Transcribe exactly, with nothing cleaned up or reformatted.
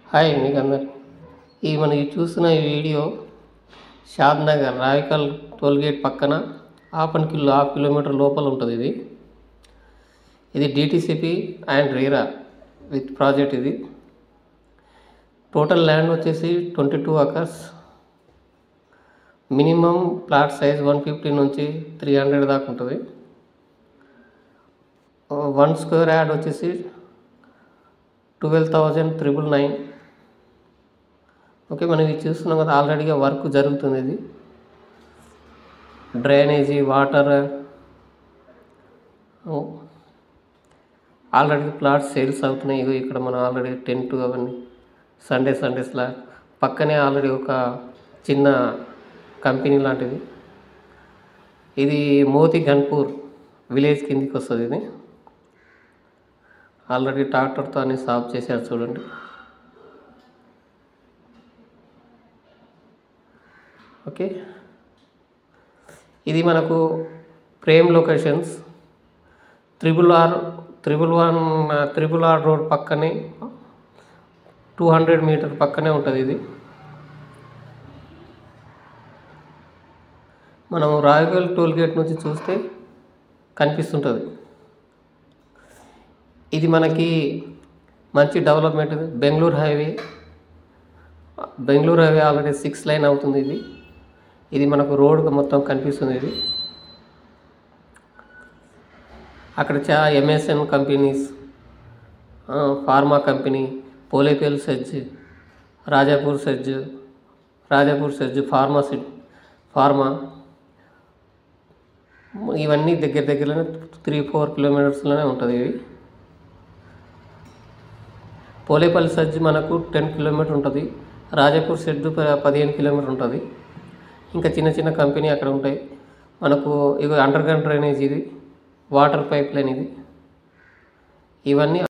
Hi మీకు అందరు ఈ మనం ఈ చూస్తున్న ఈ video Shadnagar Rayakal tollgate పక్కన half an kilo half kilometre లోపల ఉంటుంది ఇది ఇది DTCP and RERA with project. ఇది టోటల్ ల్యాండ్ వచ్చేసి twenty two acres. Minimum plot size one fifty నుంచి త్రీ హండ్రెడ్ దాకా ఉంటుంది. వన్ స్క్వేర్ యార్డ్ వచ్చేసి twelve thousand triple nine. Okay, మనం ఇది చూస్తున్నాం కదా, ఆల్రెడీగా వర్క్ జరుగుతుంది. ఇది drainage water already plots sales అవుతున్నాయి. ఇగో ఇక్కడ మనం ఆల్రెడీ టెంట్ అవన్నీ సండే సండేస్లా పక్కనే ఆల్రెడీ ఒక చిన్న కంపెనీ లాంటిది. ఇది మోతి గన్పూర్ విలేజ్ కిందికి వస్తుంది. ఇది ఆల్రెడీ ట్రాక్టర్తో అన్ని సాఫ్ చేశారు చూడండి. ఓకే, ఇది మనకు prime locations triple R triple one triple R road పక్కనే టూ హండ్రెడ్ మీటర్ పక్కనే ఉంటుంది. ఇది మనం రాయగల్ టోల్గేట్ నుంచి చూస్తే కనిపిస్తుంటుంది. ఇది మనకి మంచి development. Bengaluru highway Bengaluru highway already six lane అవుతుంది. ఇది ఇది మనకు రోడ్ మొత్తం కనిపిస్తుంది. ఇది అక్కడ చా MSN companies, pharma company, Polepally SEZ, Rajapur SEZ Rajapur SEZ pharmacy pharma ఇవన్నీ దగ్గర దగ్గరలోనే త్రీ ఫోర్ కిలోమీటర్స్లోనే ఉంటుంది. ఇవి పోలేపల్లి సెజ్ మనకు టెన్ కిలోమీటర్ ఉంటుంది. రాజాపూర్ సెడ్ పదిహేను కిలోమీటర్ ఉంటుంది. ఇంకా చిన్న చిన్న కంపెనీ అక్కడ ఉంటాయి. మనకు ఇక అండర్ గ్రౌండ్ డ్రైనేజ్, ఇది వాటర్ పైప్ లైన్, ఇది ఇవన్నీ